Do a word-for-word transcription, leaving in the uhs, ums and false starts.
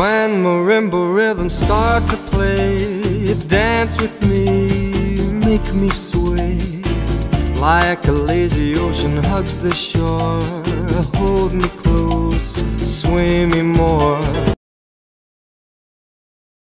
When marimba rhythms start to play, dance with me, make me sway. Like a lazy ocean hugs the shore, hold me close.